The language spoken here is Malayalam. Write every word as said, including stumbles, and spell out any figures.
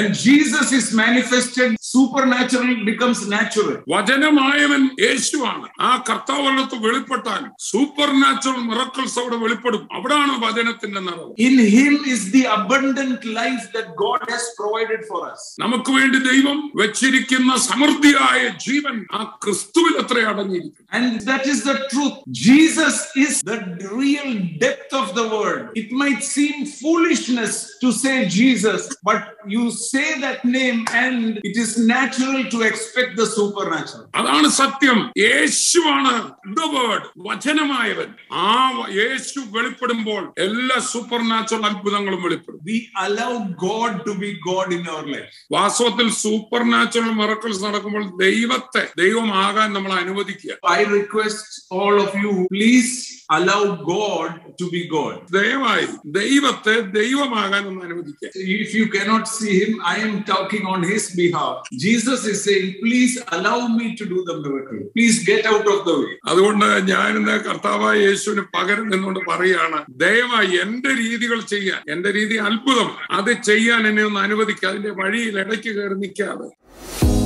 When Jesus is manifested, supernatural becomes natural. വചനമായവൻ യേശുവാണ്. ആ കർത്താവല്ലത്ത് വെളിപ്പെട്ടാൽ സൂപ്പർ നാച്ചുറൽ മിറക്കിൾസ് അവിടെ വെളിപ്പെടും. അവിടാണ് വചനത്തിന്റെ നിറവ്. In him is the abundant life that God has provided for us. നമുക്ക് വേണ്ടി ദൈവം വെച്ചിരിക്കുന്ന സമൃദ്ധിയായ ജീവൻ ആ ക്രിസ്തുവിൽ അത്ര അടങ്ങിയിരിക്കുന്നു. And that is the truth. Jesus is the real depth of the word. It might seem foolishness to say Jesus, but you say that name and it is natural to expect the supernatural. അതാണ് സത്യം. യേശുവാണ് the word, വചനമായവൻ. ആ യേശു വെളിപ്പെടുമ്പോൾ എല്ലാ സൂപ്പർ നാച്ചുറൽ അത്ഭുതങ്ങളും വെളിപ്പെടും. We allow God to be God in our life. വാസ്തവത്തിൽ സൂപ്പർ നാച്ചുറൽ മിറക്കിൾസ് നടക്കുമ്പോൾ ദൈവത്തെ ദൈവമാകാൻ നമ്മൾ അനുവദിക്കുക. I request all of you, please allow God to be God. ദയവായി ദൈവത്തെ ദൈവമാകാൻ ഒന്ന് അനുവദിക്കുക. If you cannot see him, I am talking on his behalf. Jesus is saying, please allow me to do the miracle. Please get out of the way. അതുകൊണ്ട് ഞാൻ ഇന്ന് കർത്താവായ യേശുവിന് പകരം നിന്നുകൊണ്ട് പറയുകയാണ്, ദയവായി എന്റെ രീതികൾ ചെയ്യാൻ, എന്റെ രീതി അത്ഭുതം, അത് ചെയ്യാൻ എന്നെ ഒന്ന് അനുവദിക്കുക. അതിന്റെ വഴിയിൽ ഇടയ്ക്ക് കയറി നിൽക്കാതെ